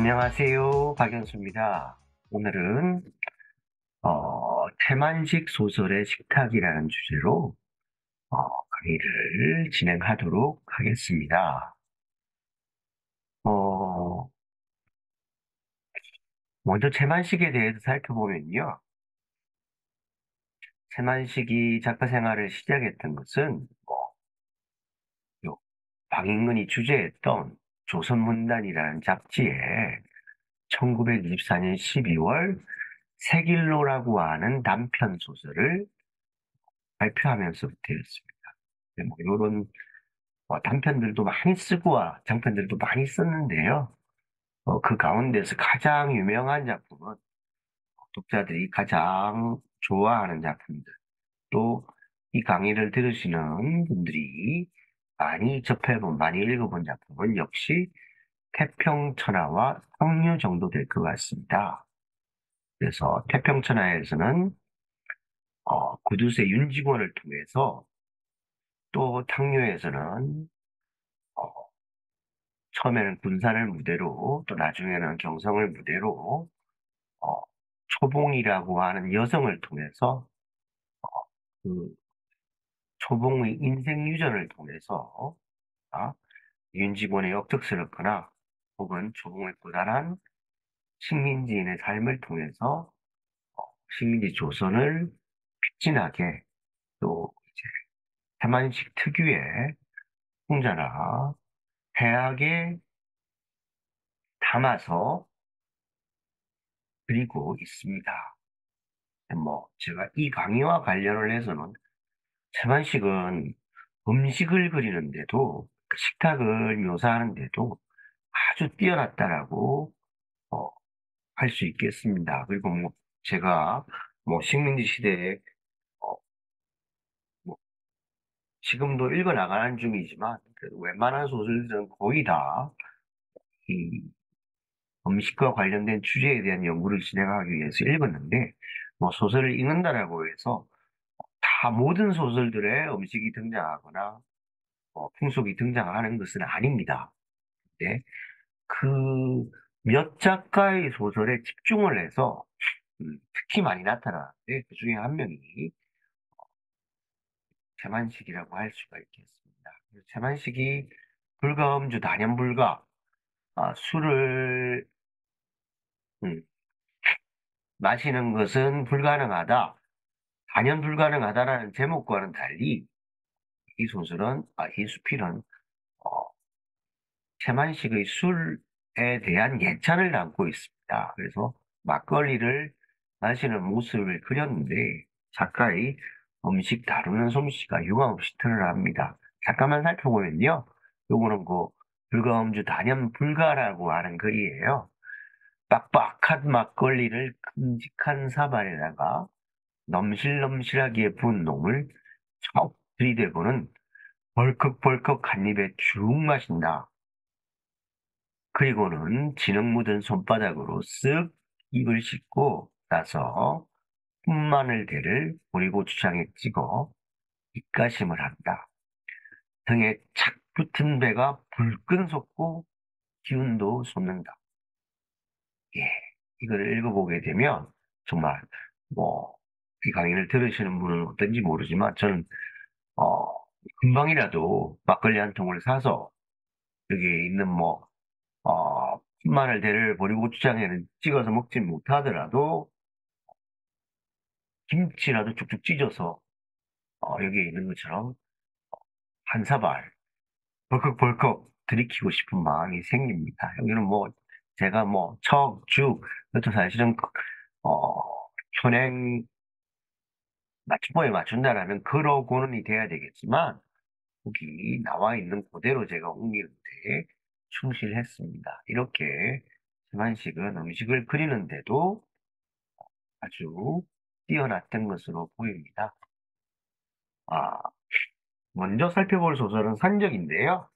안녕하세요. 박연수입니다. 오늘은 태만식 소설의 식탁이라는 주제로 강의를 진행하도록 하겠습니다. 어, 먼저 태만식에 대해서 살펴보면요. 태만식이 작가 생활을 시작했던 것은 요 박익문이 주재했던 조선문단이라는 잡지에 1924년 12월 색일로라고 하는 단편 소설을 발표하면서부터였습니다. 뭐 이런 단편들도 많이 쓰고 장편들도 많이 썼는데요. 그 가운데서 가장 유명한 작품은 독자들이 가장 좋아하는 작품들, 또 이 강의를 들으시는 분들이 많이 읽어본 작품은 역시 태평천하와 상류 정도 될 것 같습니다. 그래서 태평천하에서는 구두쇠 윤직원을 통해서, 또 탕료에서는 어, 처음에는 군산을 무대로, 또 나중에는 경성을 무대로 어, 초봉이라고 하는 여성을 통해서 그 초봉의 인생 유전을 통해서 아, 윤직원의 역적스럽거나 혹은 초봉의 고단한 식민지인의 삶을 통해서 식민지 조선을 픽진하게, 또 이제 태만식 특유의 풍자나 해악에 담아서 그리고 있습니다. 제가 이 강의와 관련을 해서는 채반식은 음식을 그리는데도, 그 식탁을 묘사하는데도 아주 뛰어났다라고 어, 할 수 있겠습니다. 그리고 제가 식민지 시대에 어, 뭐 지금도 읽어 나가는 중이지만, 그래도 웬만한 소설들은 거의 다 이 음식과 관련된 주제에 대한 연구를 진행하기 위해서 읽었는데, 소설을 읽는다라고 해서 다 모든 소설들에 음식이 등장하거나 풍속이 등장하는 것은 아닙니다. 근데 그 몇 작가의 소설에 집중을 해서 특히 많이 나타나는데, 그 중에 한 명이 제만식이라고 할 수가 있겠습니다. 제만식이 불가음주 단연불가, 술을 음, 마시는 것은 불가능하다, 단연 불가능하다라는 제목과는 달리 이 소설은, 이 수필은 채만식의 술에 대한 예찬을 담고 있습니다. 그래서 막걸리를 마시는 모습을 그렸는데, 작가의 음식 다루는 솜씨가 유감없이 드러납니다. 잠깐만 살펴보면요. 요거는 불가음주 단연 불가라고 하는 글이에요. 빡빡한 막걸리를 큼직한 사발에다가 넘실넘실하게 부은 놈을 척 들이대고는 벌컥벌컥 한 입에 쭉 마신다. 그리고는 진흙 묻은 손바닥으로 쓱 입을 씻고 나서 푼마늘대를 보리고추장에 찍어 입가심을 한다. 등에 착 붙은 배가 불끈 솟고 기운도 솟는다. 예, 이걸 읽어보게 되면 정말 뭐, 이 강의를 들으시는 분은 어떤지 모르지만, 저는 어, 금방이라도 막걸리 한 통을 사서 여기 있는 마늘대를 보리고추장에는 찍어서 먹지 못하더라도 김치라도 쭉쭉 찢어서 여기에 있는 것처럼 한 사발 벌컥벌컥 들이키고 싶은 마음이 생깁니다. 여기는 제가 척, 죽, 그것도 사실은 어, 현행 맞춤법에 맞춘다라면 그러고는 돼야 되겠지만, 거기 나와 있는 그대로 제가 옮기는데 충실했습니다. 이렇게 김한식은 음식을 그리는데도 아주 뛰어났던 것으로 보입니다. 아, 먼저 살펴볼 소설은 산적인데요.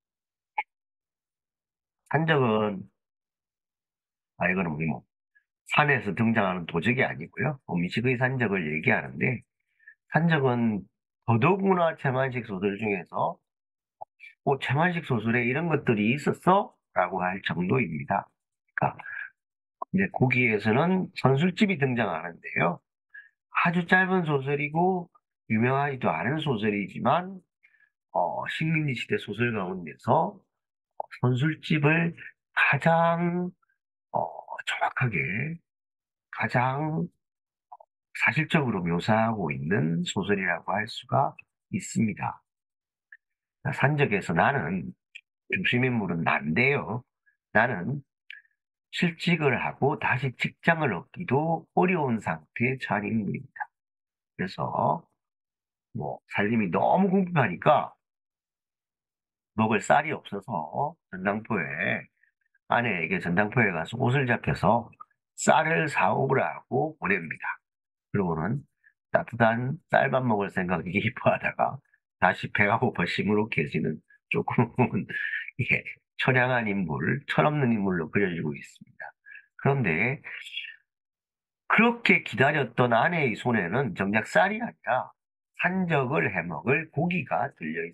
산적은, 이거는 산에서 등장하는 도적이 아니고요. 음식의 산적을 얘기하는데, 산적은 더더구나 채만식 소설 중에서 채만식 소설에 이런 것들이 있었어? 라고 할 정도입니다. 그러니까 이제 거기에서는 선술집이 등장하는데요. 아주 짧은 소설이고 유명하지도 않은 소설이지만 식민지 시대 소설 가운데서 선술집을 가장 어, 정확하게 가장 사실적으로 묘사하고 있는 소설이라고 할 수가 있습니다. 산적에서 나는 중심인물은 난데요. 나는 실직을 하고 다시 직장을 얻기도 어려운 상태에 처한 인물입니다. 그래서 뭐 살림이 너무 궁핍하니까 먹을 쌀이 없어서 전당포에 아내에게 전당포에 가서 옷을 잡혀서 쌀을 사오라고 보냅니다. 그러고는 따뜻한 쌀밥 먹을 생각이 기뻐하다가 다시 배가 고파 시무룩해지는 조금은 이게 처량한 인물, 철없는 인물로 그려지고 있습니다. 그런데 그렇게 기다렸던 아내의 손에는 정작 쌀이 아니라 산적을 해먹을 고기가 들려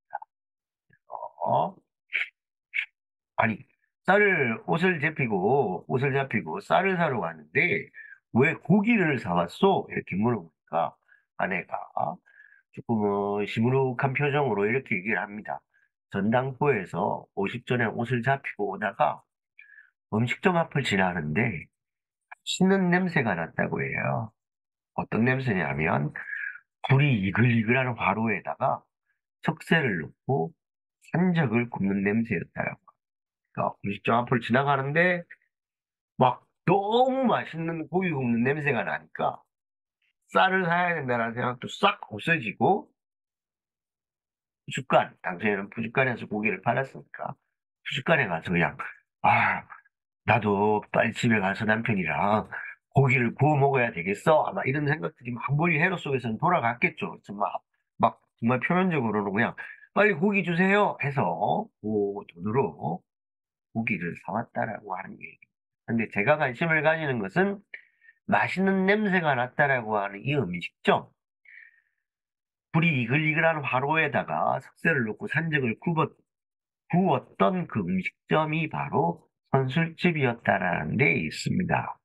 있었어. 아니, 옷을 잡히고 쌀을 사러 갔는데 왜 고기를 사왔어? 이렇게 물어보니까 아내가 조금 시무룩한 표정으로 이렇게 얘기를 합니다. 전당포에서 50전에 옷을 잡히고 오다가 음식점 앞을 지나는데 씻는 냄새가 났다고 해요. 어떤 냄새냐면 불이 이글이글한 화로에다가 석쇠를 넣고 산적을 굽는 냄새였다고. 그러니까 음식점 앞을 지나가는데 막 너무 맛있는 고기 굽는 냄새가 나니까 쌀을 사야 된다는 생각도 싹 없어지고 당시에는 푸주간에서 고기를 팔았으니까 푸주간에 가서 그냥 아 나도 빨리 집에 가서 남편이랑 고기를 구워 먹어야 되겠어 아마 이런 생각들이 막 머리 회로 속에서는 돌아갔겠죠. 막 정말 표면적으로는 그냥 빨리 고기 주세요 해서 그 돈으로 고기를 사왔다라고 하는 얘기. 근데 제가 관심을 가지는 것은 맛있는 냄새가 났다라고 하는 이 음식점. 불이 이글이글한 화로에다가 석쇠를 넣고 구웠던 그 음식점이 바로 선술집이었다라는 데 있습니다.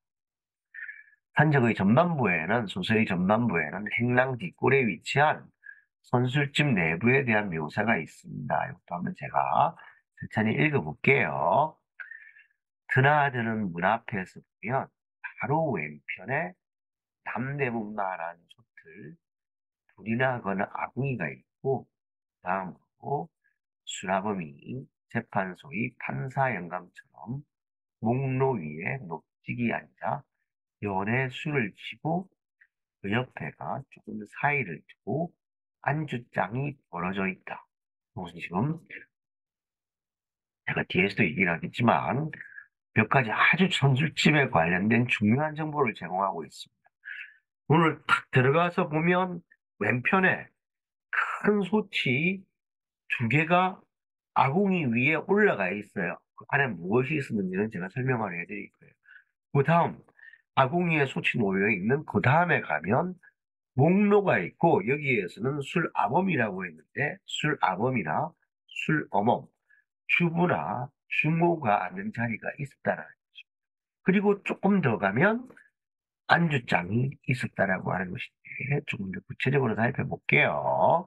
소설의 전반부에는 행랑 뒷골에 위치한 선술집 내부에 대한 묘사가 있습니다. 이것도 한번 제가 천천히 읽어볼게요. 드나드는 문 앞에서 보면 바로 왼편에 남대문마라는 솥을 불이나 거는 아궁이가 있고 다음으로 수라범이 재판소의 판사 영감처럼 목로 위에 녹직이 앉아 연에 술을 치고 그 옆에가 조금 사이를 두고 안주장이 벌어져 있다. 무슨 지금 제가 뒤에서도 얘기를 하겠지만 몇 가지 아주 전술집에 관련된 중요한 정보를 제공하고 있습니다. 오늘 탁 들어가서 보면 왼편에 큰 솥이 두 개가 아궁이 위에 올라가 있어요. 그 안에 무엇이 있었는지는 제가 설명을 해드릴 거예요. 그 다음, 아궁이에 솥이 놓여 있는 그 다음에 가면 목로가 있고 여기에서는 술아범이라고 했는데 술아범이나 술어멈, 주부나 주모가 앉는 자리가 있었다는 거죠. 그리고 조금 더 가면 안주장이 있었다라고 하는 것인데 조금 더 구체적으로 살펴볼게요.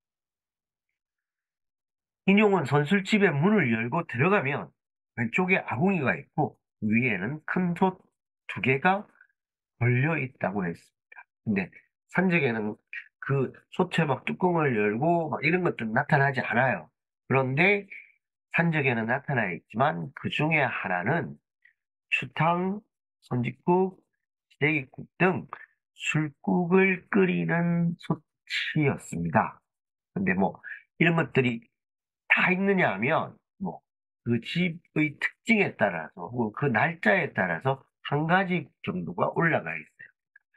인용은 선술집의 문을 열고 들어가면 왼쪽에 아궁이가 있고 위에는 큰 솥 두 개가 걸려 있다고 했습니다. 근데 산적에는 그 솥에 막 뚜껑을 열고 막 이런 것들은 나타나지 않아요. 그런데 산적에는 나타나 있지만 그 중에 하나는 추탕, 선짓국, 시래기국 등 술국을 끓이는 솥이었습니다. 근데 뭐 이런 것들이 다 있느냐 하면 뭐 그 집의 특징에 따라서 혹은 그 날짜에 따라서 한 가지 정도가 올라가 있어요.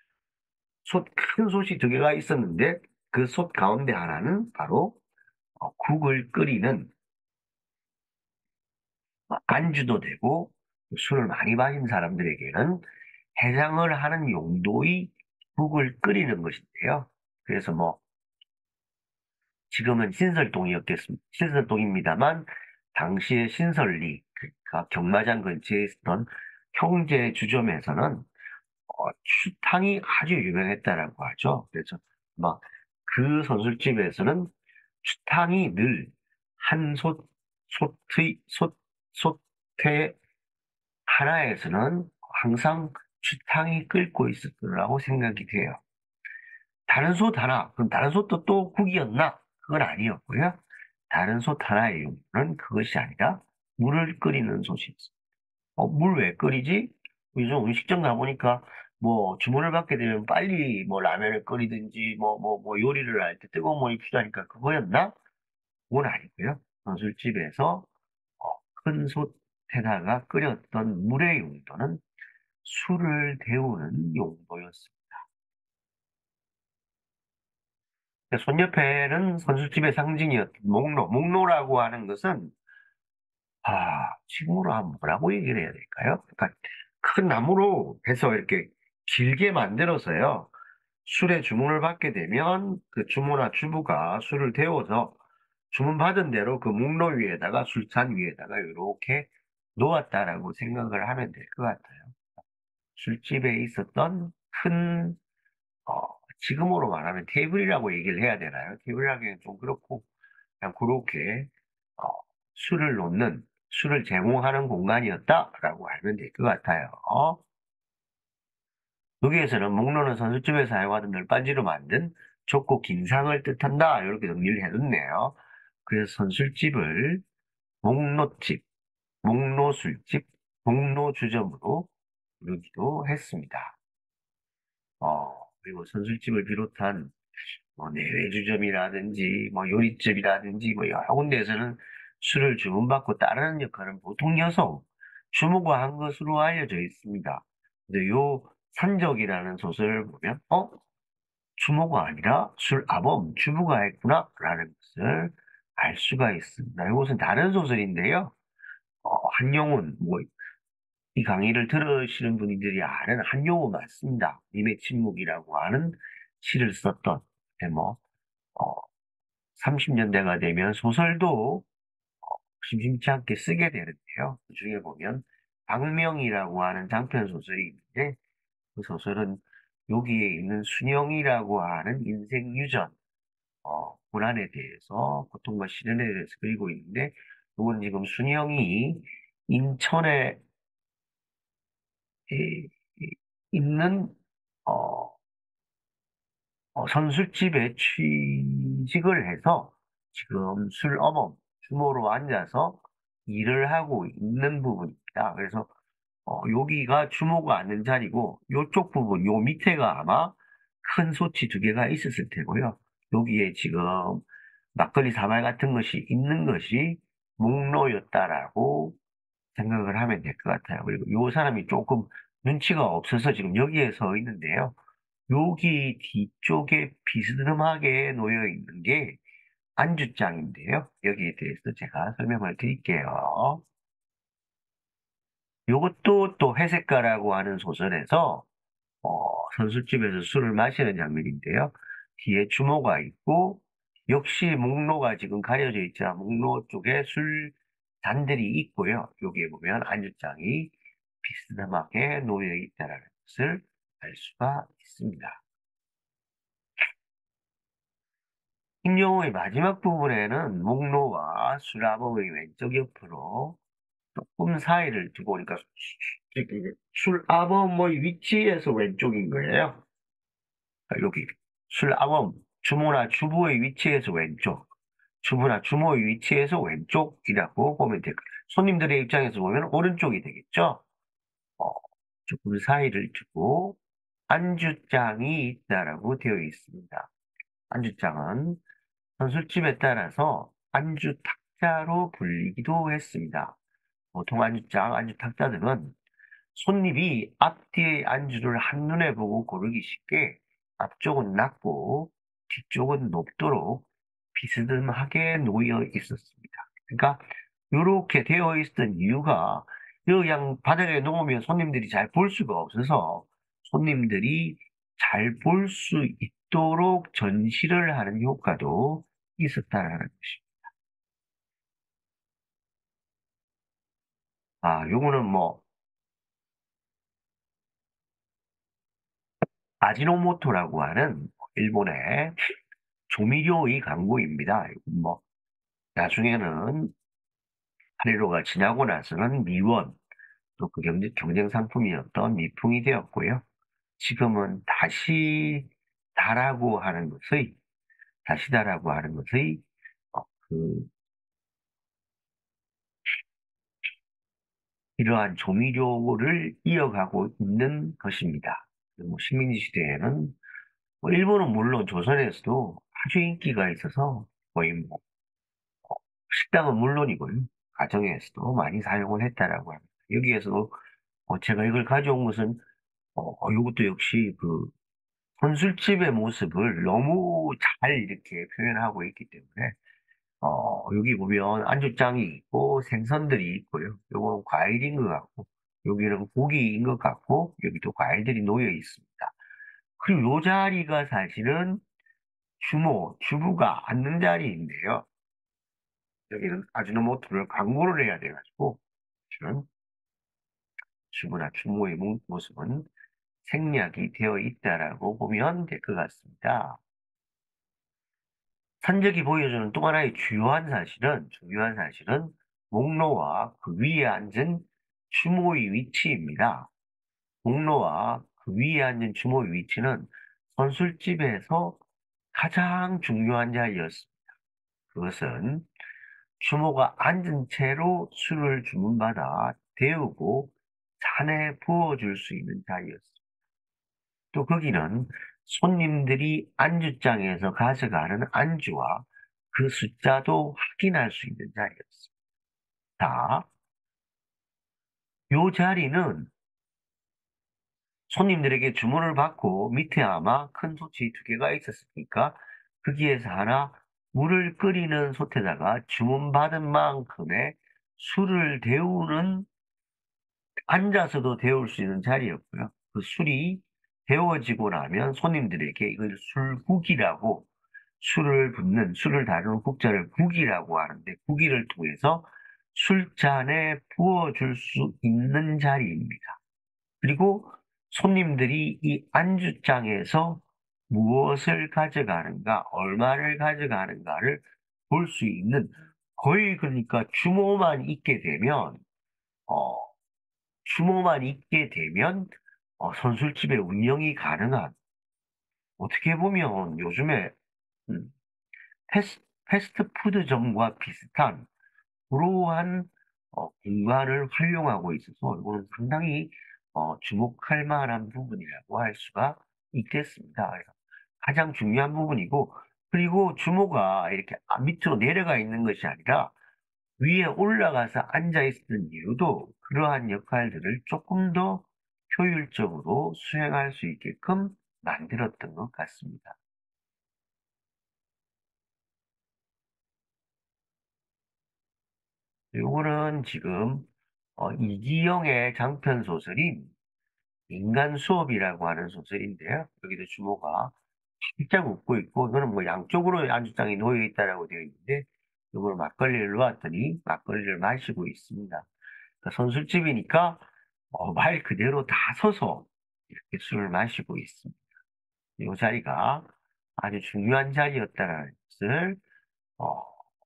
큰 솥이 두 개가 있었는데 그 솥 가운데 하나는 바로 국을 끓이는 안주도 되고 술을 많이 마신 사람들에게는 해장을 하는 용도의 국을 끓이는 것인데요. 그래서 뭐 지금은 신설동입니다만 당시의 신설리, 그러니까 경마장 근처에 있었던 형제 주점에서는 추탕이 아주 유명했다라고 하죠. 그래서 막 그 선술집에서는 추탕이 늘 한 솥에 하나에서는 항상 추탕이 끓고 있을 거라고 생각이 돼요. 다른 솥 하나, 그럼 다른 솥도 또 국이었나? 그건 아니었고요. 다른 솥 하나의 용도는 그것이 아니라 물을 끓이는 솥이었어요. 물 왜 끓이지? 요즘 음식점 가보니까 뭐 주문을 받게 되면 빨리 뭐 라면을 끓이든지 뭐 요리를 할 때 뜨거운 물이 필요하니까 그거였나? 그건 아니고요. 술집에서 큰 솥에다가 끓였던 물의 용도는 술을 데우는 용도였습니다. 손옆에는 선술집의 상징이었던 목로라고 하는 것은 지금으로 하면 뭐라고 얘기를 해야 될까요? 그러니까 큰 나무로 해서 이렇게 길게 만들어서요. 술에 주문을 받게 되면 그 주모나 주부가 술을 데워서 주문받은 대로 그 목로 위에다가 술잔 위에다가 이렇게 놓았다라고 생각을 하면 될 것 같아요. 술집에 있었던 큰, 어, 지금으로 말하면 테이블이라고 얘기를 해야 되나요? 테이블이라기엔 좀 그렇고, 그냥 그렇게, 어, 술을 놓는, 술을 제공하는 공간이었다라고 알면 될 것 같아요. 여기에서는 목로는 선술집에서 사용하던 널빤지로 만든 좁고 긴 상을 뜻한다. 이렇게 정리를 해뒀네요. 그래서 선술집을 목로집, 목로술집, 목로주점으로 부르기도 했습니다. 그리고 선술집을 비롯한 뭐 내외주점이라든지 뭐 요리집이라든지 뭐 여러 군데에서는 술을 주문받고 따르는 역할은 보통 여성, 주모가 한 것으로 알려져 있습니다. 근데 요 산적이라는 소설을 보면 주모가 아니라 술아범, 주부가 했구나라는 것을 알 수가 있습니다. 이것은 다른 소설인데요. 한용운, 이 강의를 들으시는 분들이 아는 한용운 맞습니다. 님의 침묵이라고 하는 시를 썼던, 뭐, 30년대가 되면 소설도 심심치 않게 쓰게 되는데요. 그 중에 보면 박명이라고 하는 장편 소설이 있는데 그 소설은 여기에 있는 순영이라고 하는 인생 유전, 고난에 대해서 고통과 시련에 대해서 그리고 있는데 이건 지금 순영이 인천에 있는 어, 선술집에 취직을 해서 지금 술어멈 주모로 앉아서 일을 하고 있는 부분입니다. 그래서 여기가 주모가 앉는 자리고 요쪽 부분, 요 밑에가 아마 큰 솥이 두 개가 있었을 테고요. 여기에 지금 막걸리 사발 같은 것이 있는 것이 목로였다라고 생각을 하면 될 것 같아요. 그리고 요 사람이 조금 눈치가 없어서 지금 여기에 서 있는데요. 여기 뒤쪽에 비스듬하게 놓여 있는 게 안주장인데요. 여기에 대해서 제가 설명을 드릴게요. 요것도 또 회색가라고 하는 소설에서 선술집에서 술을 마시는 장면인데요. 뒤에 주모가 있고 역시 목로가 지금 가려져 있죠. 목로 쪽에 술 잔들이 있고요. 여기에 보면 안주장이 비스듬하게 놓여 있다는 것을 알 수가 있습니다. 김영호의 마지막 부분에는 목로와 술아범의 왼쪽 옆으로 조금 사이를 두고, 그러니까 술아범의 위치에서 왼쪽인 거예요. 여기 술아범, 주모나 주부의 위치에서 왼쪽, 주부나 주모의 위치에서 왼쪽이라고 보면 될거예요. 손님들의 입장에서 보면 오른쪽이 되겠죠. 어, 조금 사이를 두고 안주장이 있다라고 되어 있습니다. 안주장은 선술집에 따라서 안주 탁자로 불리기도 했습니다. 보통 안주장, 안주 탁자들은 손님이 앞뒤의 안주를 한눈에 보고 고르기 쉽게 앞쪽은 낮고 뒤쪽은 높도록 비스듬하게 놓여 있었습니다. 그러니까 이렇게 되어 있었던 이유가 그냥 바닥에 놓으면 손님들이 잘 볼 수가 없어서 손님들이 잘 볼 수 있도록 전시를 하는 효과도 있었다는 것입니다. 요거는 뭐, 아지노모토라고 하는 일본의 조미료의 광고입니다. 뭐, 나중에는 한일로가 지나고 나서는 미원, 또 그 경쟁 상품이었던 미풍이 되었고요. 지금은 다시다라고 하는 것의, 그, 이러한 조미료를 이어가고 있는 것입니다. 그리고 식민지 시대에는, 뭐 일본은 물론 조선에서도 아주 인기가 있어서 거의 뭐, 식당은 물론이고요. 가정에서도 많이 사용을 했다라고 합니다. 여기에서도 제가 이걸 가져온 것은, 이것도 역시 그 혼술집의 모습을 너무 잘 이렇게 표현하고 있기 때문에, 여기 보면 안주장이 있고 생선들이 있고요. 요거는 과일인 것 같고, 여기는 고기인 것 같고, 여기도 과일들이 놓여 있습니다. 그리고 요 자리가 사실은 주부가 앉는 자리인데요. 여기는 아지노모토를 광고를 해야 돼가지고, 실은 주부나 주모의 모습은 생략이 되어 있다라고 보면 될 것 같습니다. 산적이 보여주는 또 하나의 중요한 사실은 목로와 그 위에 앉은 주모의 위치입니다. 목로와 그 위에 앉은 주모의 위치는 선술집에서 가장 중요한 자리였습니다. 그것은 주모가 앉은 채로 술을 주문받아 데우고 잔에 부어줄 수 있는 자리였습니다. 또 거기는 손님들이 안주장에서 가져가는 안주와 그 숫자도 확인할 수 있는 자리였습니다. 자, 요 자리는 손님들에게 주문을 받고 밑에 아마 큰 솥이 두 개가 있었으니까 거기에서 하나 물을 끓이는 솥에다가 주문받은 만큼의 술을 데우는 앉아서도 데울 수 있는 자리였고요. 그 술이 데워지고 나면 손님들에게 이걸 술국이라고 술을 다루는 국자를 국이라고 하는데 국이를 통해서 술잔에 부어줄 수 있는 자리입니다. 그리고 손님들이 이 안주장에서 무엇을 가져가는가, 얼마를 가져가는가를 볼 수 있는 거의 그러니까 어, 주모만 있게 되면 선술집의 운영이 가능한 어떻게 보면 요즘에 음, 패스트푸드점과 비슷한 그러한 공간을 활용하고 있어서 이거는 상당히 주목할 만한 부분이라고 할 수가 있겠습니다. 그래서 가장 중요한 부분이고 그리고 주모가 이렇게 밑으로 내려가 있는 것이 아니라 위에 올라가서 앉아 있었던 이유도 그러한 역할들을 조금 더 효율적으로 수행할 수 있게끔 만들었던 것 같습니다. 요거는 지금 이기영의 장편 소설인 인간 수업이라고 하는 소설인데요. 여기도 주모가 살짝 웃고 있고, 이거는 뭐 양쪽으로 안주장이 놓여 있다라고 되어 있는데, 이걸 막걸리를 놓았더니 막걸리를 마시고 있습니다. 그러니까 선술집이니까 말 그대로 다 서서 이렇게 술을 마시고 있습니다. 이 자리가 아주 중요한 자리였다는 것을 어,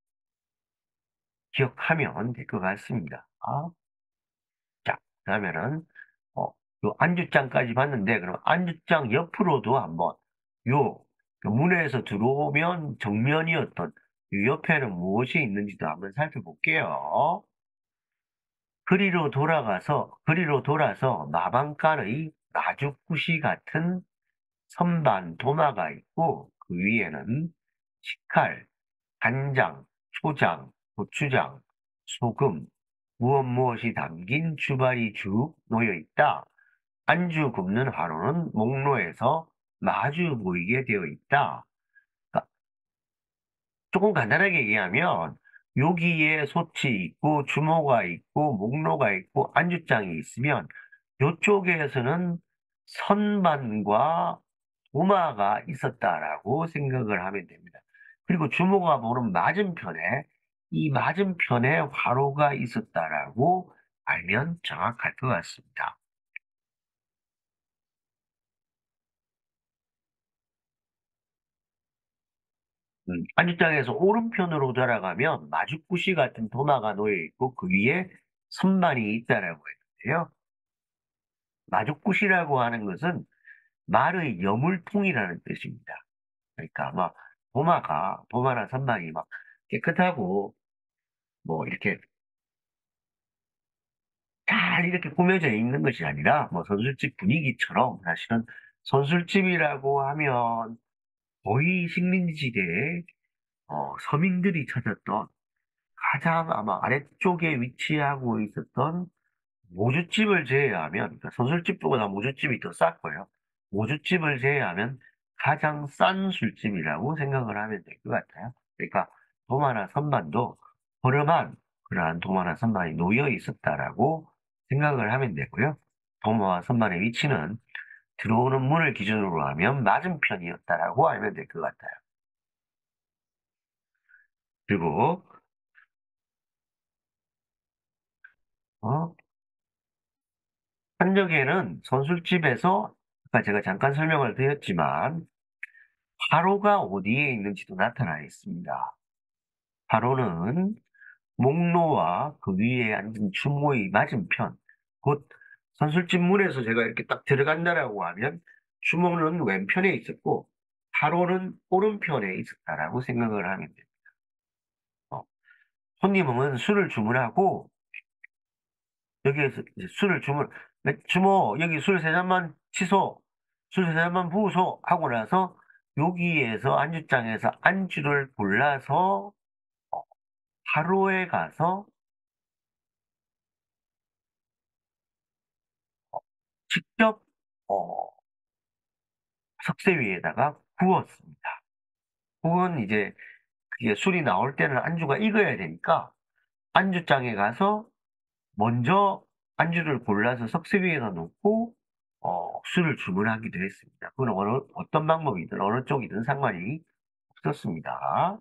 기억하면 될 것 같습니다. 자, 그러면은 어, 요 안주장까지 봤는데 그럼 안주장 옆으로도 한번 요 그 문에서 들어오면 정면이었던 이 옆에는 무엇이 있는지도 한번 살펴볼게요. 그리로 돌아서 마방간의 나주쿠시 같은 선반 도마가 있고 그 위에는 식칼, 간장, 초장, 고추장, 소금, 무엇이 담긴 주발이 쭉 놓여 있다. 안주 굽는 화로는 목로에서 마주 보이게 되어 있다. 그러니까 조금 간단하게 얘기하면 여기에 솥이 있고 주모가 있고 목로가 있고 안주장이 있으면 이쪽에서는 선반과 도마가 있었다라고 생각을 하면 됩니다. 그리고 주모가 보는 맞은편에 이 맞은편에 화로가 있었다라고 알면 정확할 것 같습니다. 안주장에서 오른편으로 돌아가면 마주구시 같은 도마가 놓여 있고 그 위에 선반이 있다라고 했는데요. 마주구시라고 하는 것은 말의 여물통이라는 뜻입니다. 그러니까 막 도마나 선반이 막 깨끗하고 뭐 이렇게 잘 이렇게 꾸며져 있는 것이 아니라 뭐 선술집 분위기처럼 사실은 선술집이라고 하면 거의 식민지대에 서민들이 찾았던 가장 아마 아래쪽에 위치하고 있었던 모주집을 제외하면, 그러니까 선술집보다 모주집이 더 쌌고요. 모주집을 제외하면 가장 싼 술집이라고 생각을 하면 될 것 같아요. 그러니까 도마나 선반도 허름한 그러한 도마나 선반이 놓여 있었다라고 생각을 하면 되고요. 도마와 선반의 위치는 들어오는 문을 기준으로 하면 맞은편이었다라고 알면 될 것 같아요. 그리고 어, 한적에는 선술집에서 아까 제가 잠깐 설명을 드렸지만 화로가 어디에 있는지도 나타나 있습니다. 화로는 목로와 그 위에 앉은 주모의 맞은편, 곧 선술집 문에서 제가 이렇게 딱 들어간다라고 하면 주모는 왼편에 있었고 화로는 오른편에 있었다라고 생각을 하면 됩니다. 어, 손님은 술을 주문하고 여기에서 이제 술을 주모, 여기 술 세 잔만 취소, 술 세 잔만 부으소 하고 나서 여기에서 안주장에서 안주를 골라서 하루에 가서 직접 어, 석쇠 위에다가 구웠습니다. 구운 이제 그게 술이 나올 때는 안주가 익어야 되니까 안주장에 가서 먼저 안주를 골라서 석쇠 위에다 놓고 술을 주문하기도 했습니다. 그건 어떤 방법이든 어느 쪽이든 상관이 없었습니다.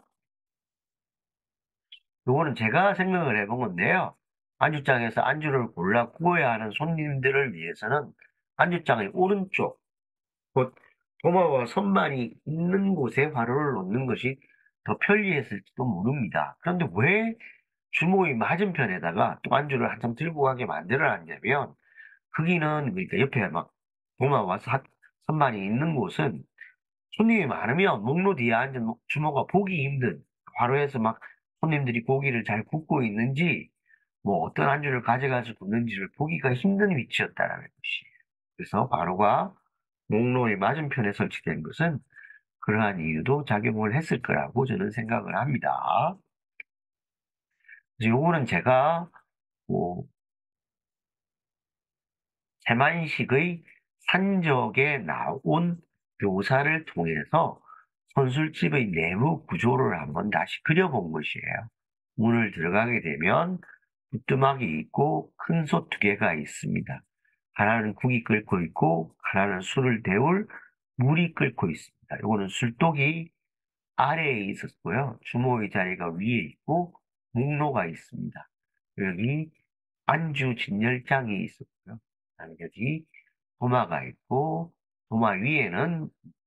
요거는 제가 생각을 해본 건데요. 안주장에서 안주를 골라 구워야 하는 손님들을 위해서는 안주장의 오른쪽, 곧 도마와 선반이 있는 곳에 화로를 놓는 것이 더 편리했을지도 모릅니다. 그런데 왜 주모의 맞은편에다가 또 안주를 한참 들고 가게 만들어놨냐면, 거기는 그러니까 옆에 막 도마와 선반이 있는 곳은 손님이 많으면 목로 뒤에 앉은 주모가 보기 힘든 화로에서 막 손님들이 고기를 잘 굽고 있는지 뭐 어떤 안주를 가져가서 굽는지를 보기가 힘든 위치였다라는 것이에요. 그래서 바로가 목로의 맞은편에 설치된 것은 그러한 이유도 작용을 했을 거라고 저는 생각을 합니다. 그래서 요거는 제가 뭐 세만식의 산적에 나온 묘사를 통해서 선술집의 내부 구조를 한번 다시 그려본 것이에요. 문을 들어가게 되면 부뚜막이 있고 큰 솥 두 개가 있습니다. 하나는 국이 끓고 있고 하나는 술을 데울 물이 끓고 있습니다. 이거는 술독이 아래에 있었고요. 주모의 자리가 위에 있고 목로가 있습니다. 여기 안주 진열장이 있었고요. 그다음에 여기 도마가 있고 도마 위에는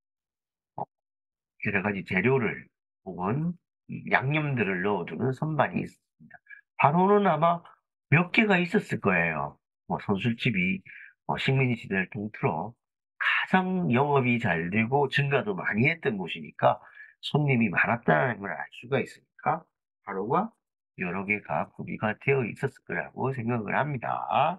여러 가지 재료를 혹은 양념들을 넣어두는 선반이 있습니다. 바로는 아마 몇 개가 있었을 거예요. 뭐 선술집이 식민지 시대를 통틀어 가장 영업이 잘 되고 증가도 많이 했던 곳이니까 손님이 많았다는 걸 알 수가 있으니까 바로가 여러 개가 구비가 되어 있었을 거라고 생각을 합니다.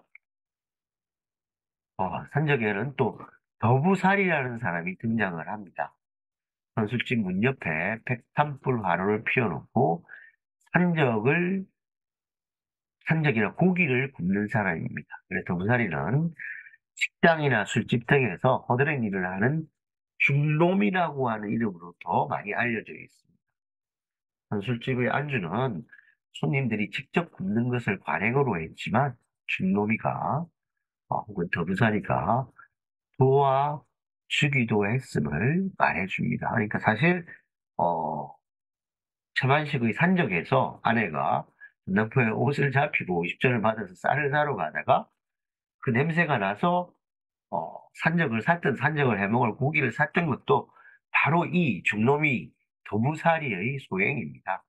산적에는 또 더부살이라는 사람이 등장을 합니다. 선술집 문 옆에 백탄불 화로를 피워놓고 산적을, 산적이나 고기를 굽는 사람입니다. 그래서 더부살이는 식당이나 술집 등에서 허드렛 일을 하는 중놈이라고 하는 이름으로 더 많이 알려져 있습니다. 선술집의 안주는 손님들이 직접 굽는 것을 관행으로 했지만 중놈이가 혹은 더부살이가 도와 주기도 했음을 말해줍니다. 그러니까 사실 어, 최만식의 산적에서 아내가 남포에 옷을 잡히고 50전을 받아서 쌀을 사러 가다가 그 냄새가 나서 산적을 샀던 산적을 해먹을 고기를 샀던 것도 바로 이 죽놈이 도부사리의 소행입니다.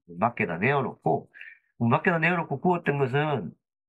문 밖에다 내어놓고 구웠던 것은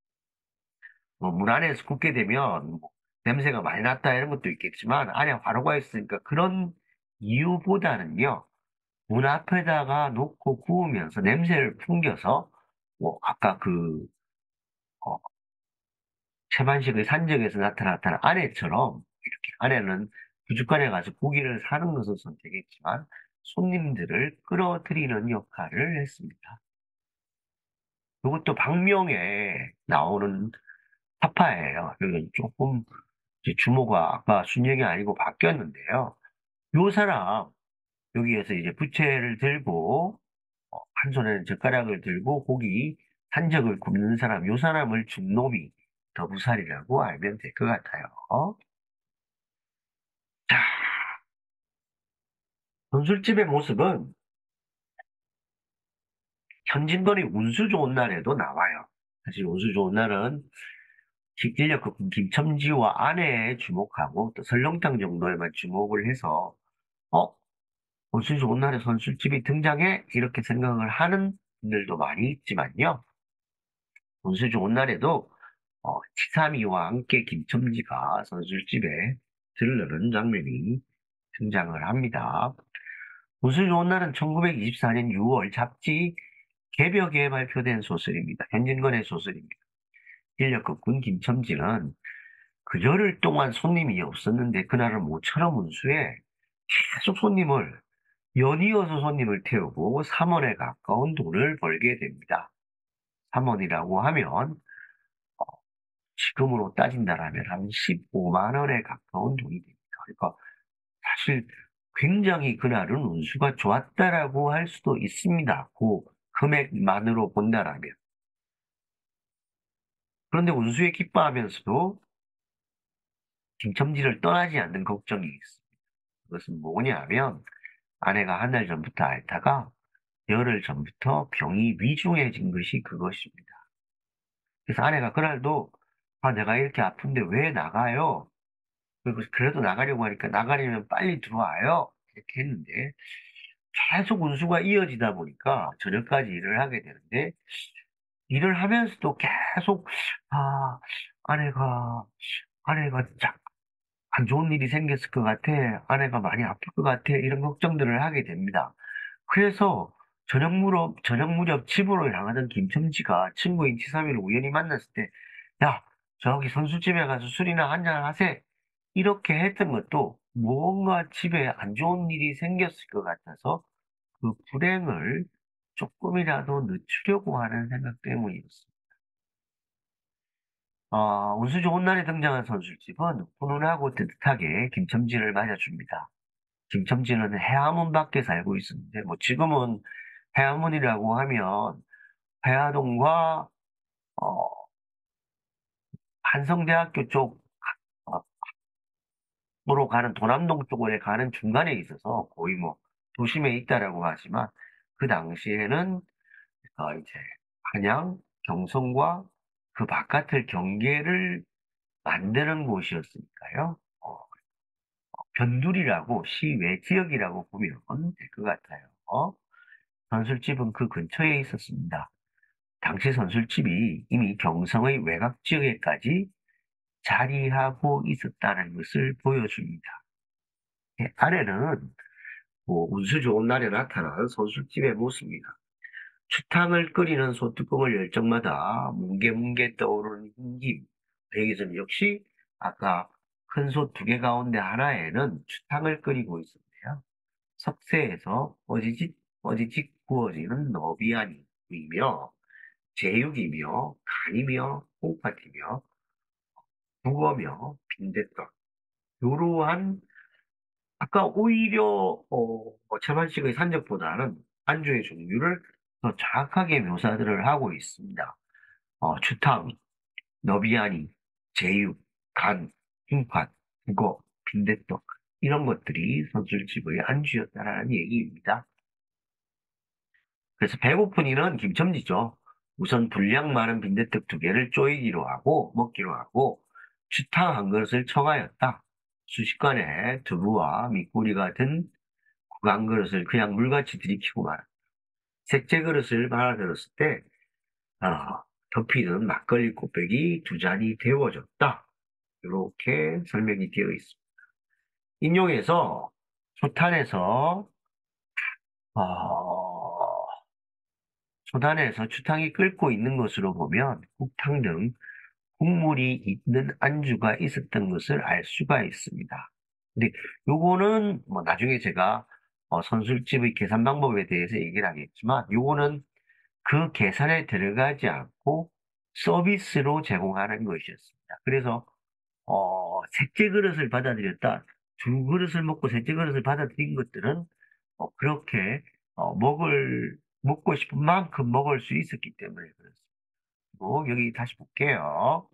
문 안에서 굽게 되면 뭐 냄새가 많이 났다 이런 것도 있겠지만 안에 화로가 있으니까 그런 이유보다는요. 문 앞에다가 놓고 구우면서 냄새를 풍겨서 뭐 아까 그 어, 채반식의 산적에서 나타났다는 아내처럼 이렇게 아내는 부둣간에 가서 고기를 사는 것을 선택했지만 손님들을 끌어들이는 역할을 했습니다. 이것도 박명에 나오는 타파예요. 이건 조금 이제 주모가 아까 순영이 아니고 바뀌었는데요. 요 사람 여기에서 이제 부채를 들고 한 손에는 젓가락을 들고 고기 산적을 굽는 사람, 요 사람을 죽놈이 더부살이라고 알면 될 것 같아요. 자, 전술집의 모습은 현진건이 운수 좋은 날에도 나와요. 사실 운수 좋은 날은 인력 김첨지와 아내에 주목하고 또 설렁탕 정도에만 주목을 해서 어? 운수 좋은 날에 선술집이 등장해? 이렇게 생각을 하는 분들도 많이 있지만요. 운수 좋은 날에도 치삼이와 함께 김첨지가 선술집에 들르는 장면이 등장을 합니다. 운수 좋은 날은 1924년 6월 잡지 개벽에 발표된 소설입니다. 현진건의 소설입니다. 인력거꾼 김첨지는 그 열흘 동안 손님이 없었는데 그날은 모처럼 운수에 계속 연이어서 손님을 태우고 3원에 가까운 돈을 벌게 됩니다. 3원이라고 하면 지금으로 따진다면 한 15만 원에 가까운 돈이 됩니다. 그러니까 사실 굉장히 그날은 운수가 좋았다라고 할 수도 있습니다. 그 금액만으로 본다라면. 그런데 운수에 기뻐하면서도 김첨지를 떠나지 않는 걱정이 있습니다. 그것은 뭐냐면 아내가 한 달 전부터 앓다가 열흘 전부터 병이 위중해진 것이 그것입니다. 그래서 아내가 그날도 내가 이렇게 아픈데 왜 나가요? 그리고 그래도 나가려고 하니까 나가려면 빨리 들어와요. 이렇게 했는데 계속 운수가 이어지다 보니까 저녁까지 일을 하게 되는데 일을 하면서도 계속 아 아내가 아내가 안 좋은 일이 생겼을 것 같아. 아내가 많이 아플 것 같아. 이런 걱정들을 하게 됩니다. 그래서 저녁 무렵 집으로 향하던 김첨지가 친구인 치삼이를 우연히 만났을 때, 야, 저기 선술집에 가서 술이나 한잔 하세. 이렇게 했던 것도 무언가 집에 안 좋은 일이 생겼을 것 같아서 그 불행을 조금이라도 늦추려고 하는 생각 때문이었습니다. 운수 좋은 날에 등장한 선술집은 훈훈하고 뜨뜻하게 김첨지를 맞아줍니다. 김첨지는 해화문 밖에 살고 있었는데, 뭐 지금은 해화문이라고 하면 해화동과 어, 한성대학교 쪽으로 가는 도남동 쪽으로 가는 중간에 있어서 거의 뭐 도심에 있다라고 하지만 그 당시에는 이제 한양, 경성과 그 바깥을 경계를 만드는 곳이었으니까요. 변두리라고 시외 지역이라고 보면 될 것 같아요. 선술집은 그 근처에 있었습니다. 당시 선술집이 이미 경성의 외곽 지역에까지 자리하고 있었다는 것을 보여줍니다. 아래는 운수 좋은 날에 나타난 선술집의 모습입니다. 추탕을 끓이는 소뚜껑을 열 적마다 뭉게뭉게 떠오르는 흰김. 여기서는 역시 아까 큰 솥 두 개 가운데 하나에는 추탕을 끓이고 있었는데요. 석쇠에서 어지직 구워지는 너비아니이며 제육이며 간이며 콩팥이며 북어며 빈대떡 이러한 아까 오히려 채반식의 산적보다는 안주의 종류를 더 정확하게 묘사들을 하고 있습니다. 추탕, 너비아니, 제육, 간, 흰팥, 북어, 빈대떡 이런 것들이 선술집의 안주였다라는 얘기입니다. 그래서 배고픈 이는 김첨지죠. 우선 분량 많은 빈대떡 2개를 쪼이기로 하고 먹기로 하고 추탕 한 그릇을 청하였다. 순식간에 두부와 밑꼬리가 든 국 한 그릇을 그냥 물같이 들이키고 말았다. 셋째 그릇을 말아들었을 때 덮이는 막걸리 곱빼기 2잔이 데워졌다. 이렇게 설명이 되어 있습니다. 인용해서 초탄에서 어, 초단에서 추탕이 끓고 있는 것으로 보면 국탕 등 국물이 있는 안주가 있었던 것을 알 수가 있습니다. 근데 요거는 뭐 나중에 제가 선술집의 계산 방법에 대해서 얘기를 하겠지만 요거는 그 계산에 들어가지 않고 서비스로 제공하는 것이었습니다. 그래서 셋째 그릇을 받아들였다. 두 그릇을 먹고 셋째 그릇을 받아들인 것들은 그렇게 먹고 싶은 만큼 먹을 수 있었기 때문에 그렇습니다. 여기 다시 볼게요.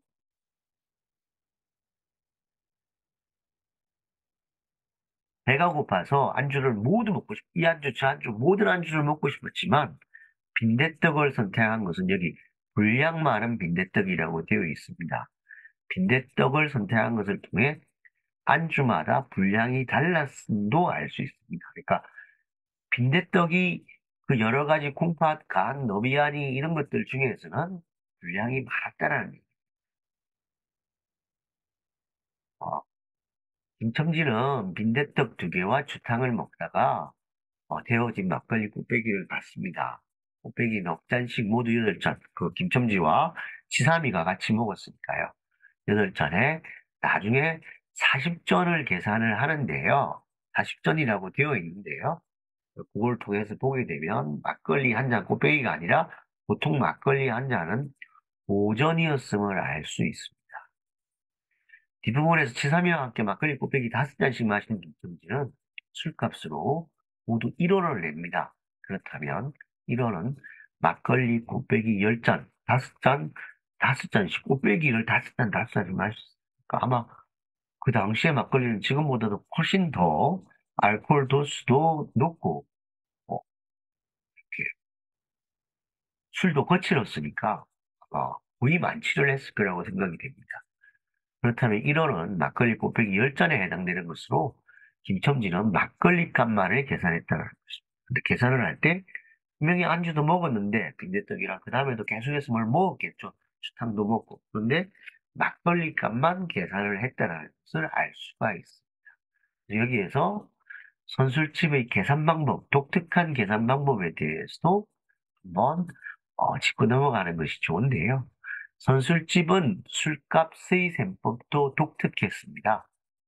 배가 고파서 안주를 모두 먹고 이 안주, 저 안주, 모든 안주를 먹고 싶었지만, 빈대떡을 선택한 것은 여기 분량 많은 빈대떡이라고 되어 있습니다. 빈대떡을 선택한 것을 통해 안주마다 분량이 달랐음도 알 수 있습니다. 그러니까 빈대떡이 그 여러 가지 콩팥, 간, 너비아니 이런 것들 중에서는 분량이 많았다는 얘기예요. 어, 김첨지는 빈대떡 2개와 추탕을 먹다가 데워진 막걸리 곱빼기를 받습니다. 곱빼기 넉 잔씩 모두 8잔. 그 김첨지와 치삼이가 같이 먹었으니까요. 8잔에 나중에 40전을 계산을 하는데요. 40전이라고 되어 있는데요. 그걸 통해서 보게 되면 막걸리 한 잔, 곱빼기가 아니라 보통 막걸리 한 잔은 5전이었음을 알 수 있습니다. 뒷부분에서 치삼이와 함께 막걸리 곱빼기 5잔씩 마시는 김첨지는 술값으로 모두 1원을 냅니다. 그렇다면 1원은 막걸리 곱빼기 10잔, 5잔, 5잔씩 곱빼기를 5잔, 5잔씩 마셨으니까 아마 그 당시에 막걸리는 지금보다도 훨씬 더 알코올 도수도 높고 어, 이렇게 술도 거칠었으니까 거의 만취를 했을 거라고 생각이 됩니다. 그렇다면 1원은 막걸리 곱빼기 10잔에 해당되는 것으로 김첨지는 막걸리 값만을 계산했다는 것입니다. 근데 계산을 할 때 분명히 안주도 먹었는데 빈대떡이랑 그 다음에도 계속해서 뭘 먹었겠죠. 추탕도 먹고. 그런데 막걸리 값만 계산을 했다는 것을 알 수가 있습니다. 여기에서 선술집의 계산 방법, 독특한 계산 방법에 대해서도 한번 짚고 넘어가는 것이 좋은데요. 선술집은 술값의 셈법도 독특했습니다.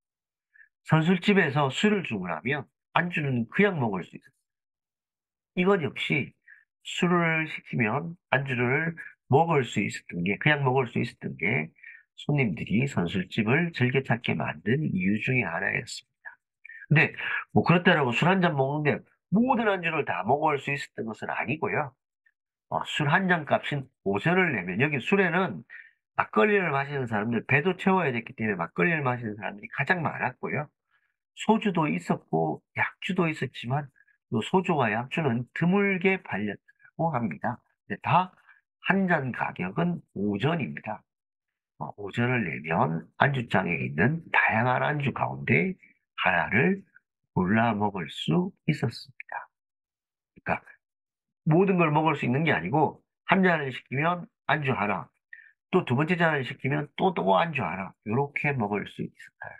선술집에서 술을 주문하면 안주는 그냥 먹을 수 있었어요. 이것 역시 술을 시키면 안주를 먹을 수 있었던 게, 그냥 먹을 수 있었던 게 손님들이 선술집을 즐겨찾게 만든 이유 중에 하나였습니다. 근데 뭐 그렇다라고 술 한 잔 먹는데 모든 안주를 다 먹을 수 있었던 것은 아니고요. 술 한 잔 값인 5전을 내면 여기 술에는 막걸리를 마시는 사람들 배도 채워야 됐기 때문에 막걸리를 마시는 사람들이 가장 많았고요. 소주도 있었고 약주도 있었지만 이 소주와 약주는 드물게 팔렸다고 합니다. 다 한 잔 가격은 5전입니다. 5전을 내면 안주장에 있는 다양한 안주 가운데 하나를 골라 먹을 수 있었습니다. 그러니까 모든 걸 먹을 수 있는 게 아니고 한 잔을 시키면 안주 하나, 또 두 번째 잔을 시키면 또 안주 하나, 이렇게 먹을 수 있었다.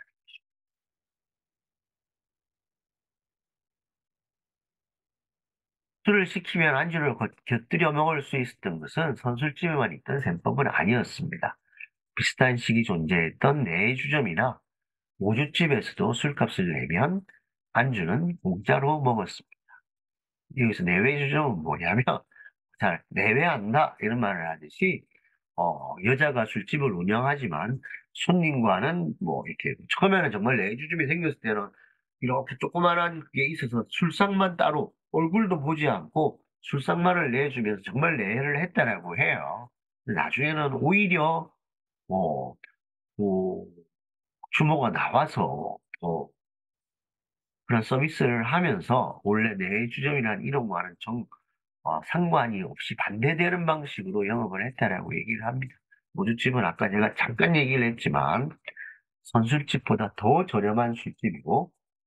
술을 시키면 안주를 곁들여 먹을 수 있었던 것은 선술집에만 있던 셈법은 아니었습니다. 비슷한 식이 존재했던 내주점이나 모주집에서도 술값을 내면 안주는 공짜로 먹었습니다. 여기서 내외주점은 뭐냐면 잘 내외한다 이런 말을 하듯이 여자가 술집을 운영하지만 손님과는 뭐 이렇게 처음에는 정말 내주점이 생겼을 때는 이렇게 조그만한 그게 있어서 술상만 따로 얼굴도 보지 않고 술상만을 내주면서 정말 내를 했다라고 해요. 나중에는 오히려 뭐, 뭐 규모가 나와서 더 그런 서비스를 하면서 원래 내주점이라는 이름과는 상관이 없이 반대되는 방식으로 영업을 했다라고 얘기를 합니다. 모주집은 아까 제가 잠깐 얘기를 했지만 선술집보다 더 저렴한 술집이고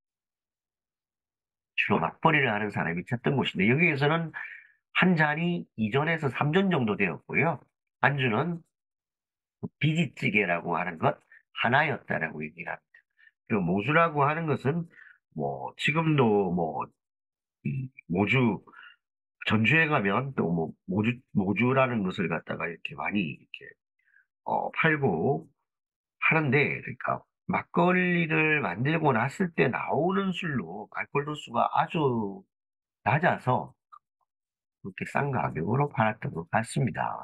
주로 맞벌이를 하는 사람이 찾던 곳인데 여기에서는 한 잔이 2전에서 3전 정도 되었고요. 안주는 비지찌개라고 하는 것 하나였다라고 얘기를 합니다. 그 모주라고 하는 것은 뭐 지금도 뭐 모주 전주에 가면 또 뭐 모주라는 것을 갖다가 이렇게 많이 이렇게 팔고 하는데 그러니까 막걸리를 만들고 났을 때 나오는 술로 알코올 도수가 아주 낮아서 그렇게 싼 가격으로 팔았던 것 같습니다.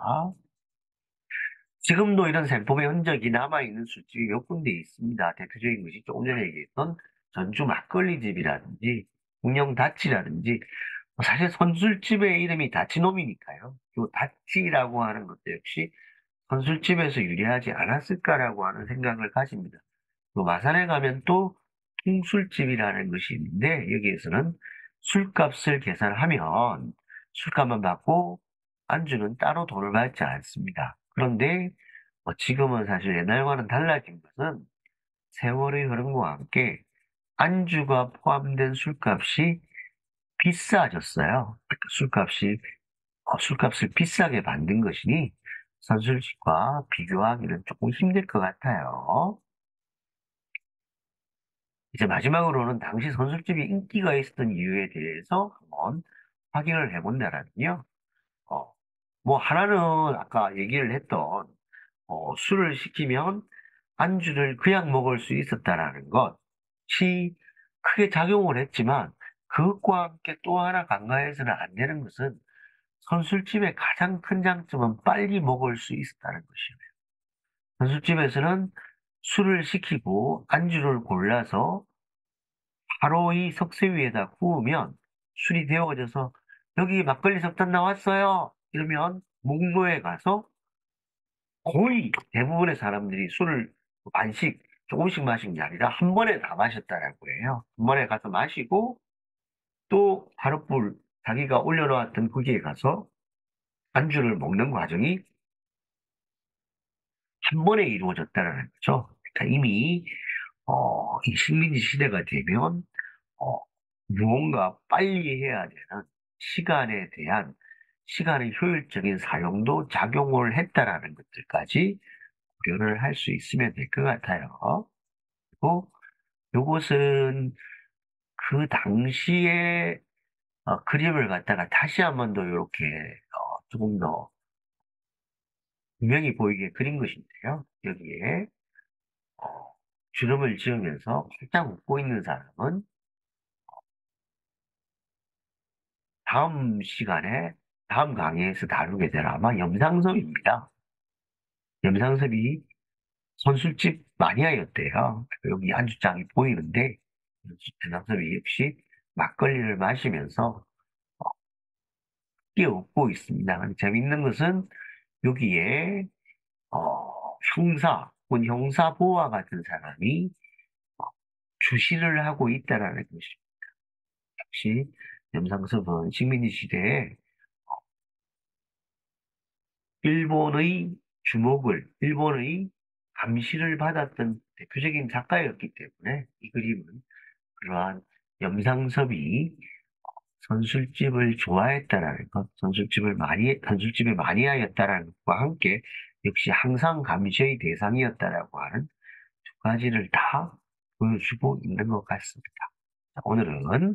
지금도 이런 생법의 흔적이 남아있는 술집이 몇 군데 있습니다. 대표적인 것이 조금 전에 얘기했던 전주 막걸리집이라든지 공영다치라든지 사실 선술집의 이름이 다치놈이니까요. 이 다치라고 하는 것도 역시 선술집에서 유래하지 않았을까라고 하는 생각을 가집니다. 또 마산에 가면 또 통술집이라는 것이 있는데 여기에서는 술값을 계산하면 술값만 받고 안주는 따로 돈을 받지 않습니다. 그런데 지금은 사실 옛날과는 달라진 것은 세월의 흐름과 함께 안주가 포함된 술값이 비싸졌어요. 그러니까 술값을 비싸게 만든 것이니 선술집과 비교하기는 조금 힘들 것 같아요. 이제 마지막으로는 당시 선술집이 인기가 있었던 이유에 대해서 한번 확인을 해본다면요. 어, 뭐 하나는 아까 얘기를 했던 술을 시키면 안주를 그냥 먹을 수 있었다라는 것이 크게 작용을 했지만 그것과 함께 또 하나 간과해서는 안 되는 것은 선술집의 가장 큰 장점은 빨리 먹을 수 있었다는 것이에요. 선술집에서는 술을 시키고 안주를 골라서 바로 이 석쇠 위에다 구우면 술이 데워져서 여기 막걸리 석탄 나왔어요. 이러면 목로에 가서 거의 대부분의 사람들이 술을 반씩 조금씩 마신 게 아니라 한 번에 다 마셨다라고 해요. 한 번에 가서 마시고 또 하룻불 자기가 올려놓았던 거기에 가서 안주를 먹는 과정이 한 번에 이루어졌다는 거죠. 그러니까 이미 이 식민지 시대가 되면 어, 무언가 빨리 해야 되는 시간에 대한 시간의 효율적인 사용도 작용을 했다라는 것들까지 고려를 할 수 있으면 될 것 같아요. 그리고 이것은 그 당시에 그림을 갖다가 다시 한번 더 이렇게 조금 더 분명히 보이게 그린 것인데요. 여기에 주름을 지으면서 활짝 웃고 있는 사람은 다음 시간에 다음 강의에서 다루게 될 아마 염상섭입니다. 염상섭이 선술집 마니아였대요. 여기 안주장이 보이는데 염상섭이 역시 막걸리를 마시면서 웃고 있습니다. 근데 재밌는 것은 여기에 형사 혹은 형사보와 같은 사람이 어, 주시를 하고 있다라는 것입니다. 역시 염상섭은 식민지 시대에 일본의 감시를 받았던 대표적인 작가였기 때문에 이 그림은 그러한 염상섭이 선술집을 좋아했다라는 것, 선술집을 많이 하였다라는 것과 함께 역시 항상 감시의 대상이었다라고 하는 두 가지를 다 보여주고 있는 것 같습니다. 자, 오늘은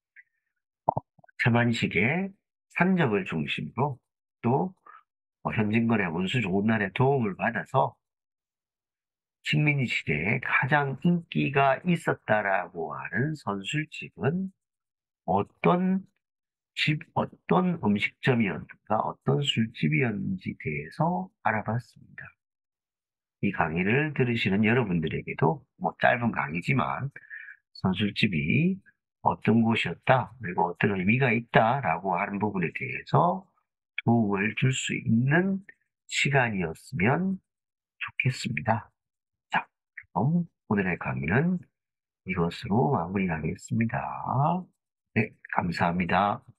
최만식의 산적을 중심으로 또 현진건의 운수 좋은 날에 도움을 받아서 식민지 시대에 가장 인기가 있었다라고 하는 선술집은 어떤 어떤 음식점이었는가, 어떤 술집이었는지 대해서 알아봤습니다. 이 강의를 들으시는 여러분들에게도 뭐 짧은 강의지만 선술집이 어떤 곳이었다, 그리고 어떤 의미가 있다라고 하는 부분에 대해서 도움을 줄 수 있는 시간이었으면 좋겠습니다. 자, 그럼 오늘의 강의는 이것으로 마무리하겠습니다. 네, 감사합니다.